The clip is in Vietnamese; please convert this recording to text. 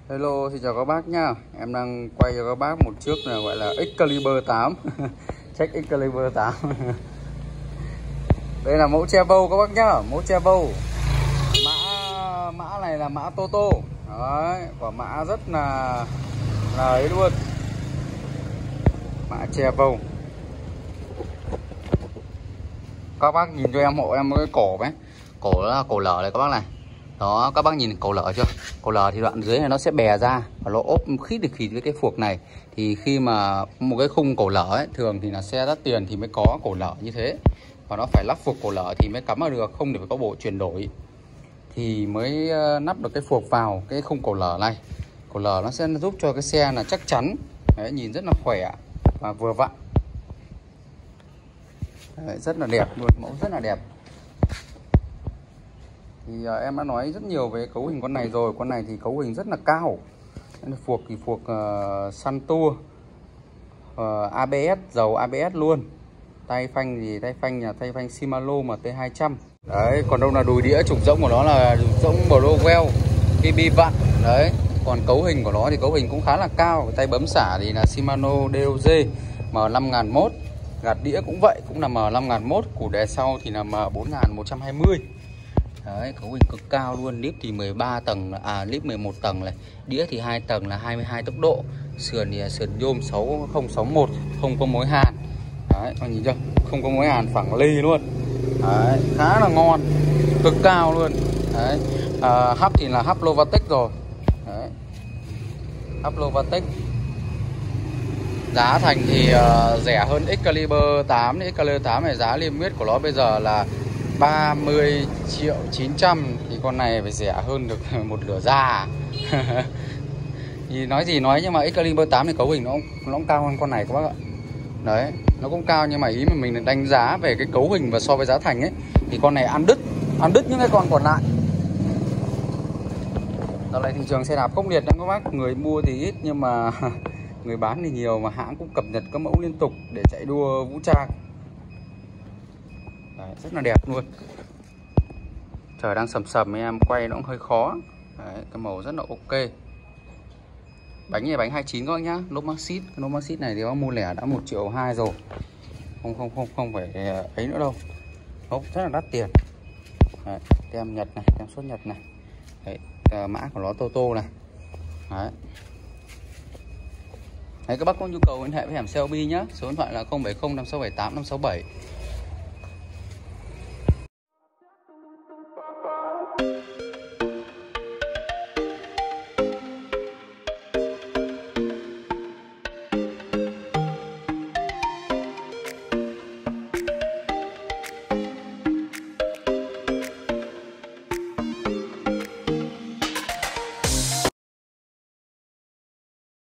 Hello, xin chào các bác nhá. Em đang quay cho các bác một chiếc là gọi là Excalibur 8. Check Excalibur 8. Đây là mẫu Trevo các bác nhá, mẫu Trevo. Mã này là mã Toto. Đấy, quả mã rất là ấy luôn. Mã Trevo. Các bác nhìn cho em hộ em cái cổ ấy. Cổ đó là cổ lở này các bác này. Đó, các bác nhìn cổ lở chưa? Cổ lở thì đoạn dưới này nó sẽ bè ra và nó ốp khít được khít với cái phuộc này. Thì khi mà một cái khung cổ lở ấy, thường thì là xe đắt tiền thì mới có cổ lở như thế. Và nó phải lắp phuộc cổ lở thì mới cắm vào được, không thì phải có bộ chuyển đổi thì mới nắp được cái phuộc vào cái khung cổ lở này. Cổ lở nó sẽ giúp cho cái xe là chắc chắn. Đấy, nhìn rất là khỏe và vừa vặn. Đấy, rất là đẹp luôn, mẫu rất là đẹp. Thì em đã nói rất nhiều về cấu hình con này rồi. Con này thì cấu hình rất là cao. Phuộc thì phuộc Suntour, ABS, dầu ABS luôn. Tay phanh thì tay phanh là tay phanh Shimano MT200. Đấy, còn đâu là đùi đĩa trục rỗng của nó là trục rỗng Blowell PB vặn. Đấy, còn cấu hình của nó thì cấu hình cũng khá là cao. Tay bấm xả thì là Shimano DOJ M5001. Gạt đĩa cũng vậy, cũng là M5001. Củ đề sau thì là M4120. Đấy, cấu hình cực cao luôn. Líp thì 13 tầng, líp 11 tầng này. Đĩa thì 2 tầng là 22 tốc độ. Sườn thì sườn nhôm 6061, không có mối hàn. Đấy, các nhìn chưa? Không có mối hàn, phẳng ly luôn. Đấy, khá là ngon, cực cao luôn. Đấy, hub thì là hub Lovatec rồi. Đấy, hub Lovatec. Giá thành thì rẻ hơn Excalibur 8. Excalibur 8 này giá niêm yết của nó bây giờ là 30.900.000 thì con này phải rẻ hơn được một nửa da. Thì nói gì nói, nhưng mà Excalibur 8 thì cấu hình nó cũng cao hơn con này các bác ạ. Đấy, nó cũng cao, nhưng mà ý mà mình đánh giá về cái cấu hình và so với giá thành ấy thì con này ăn đứt những cái con còn lại. Dạo này thị trường xe đạp khốc liệt lắm các bác, người mua thì ít nhưng mà người bán thì nhiều, mà hãng cũng cập nhật các mẫu liên tục để chạy đua vũ trang. Đấy, rất là đẹp luôn. Trời đang sầm sầm em quay nó cũng hơi khó. Đấy, cái màu rất là ok. Bánh này bánh 29 các bác nhá, lốp Maxxis. Lốp Maxxis này thì bác mua lẻ đã 1.2 triệu rồi. Không phải ấy nữa đâu. Lốp rất là đắt tiền. Đấy, tem Nhật này, tem xuất Nhật này. Đấy, mã của nó Toto này. Đấy. Đấy, các bác có nhu cầu liên hệ với hãng Selby nhá. Số điện thoại là 0705678567.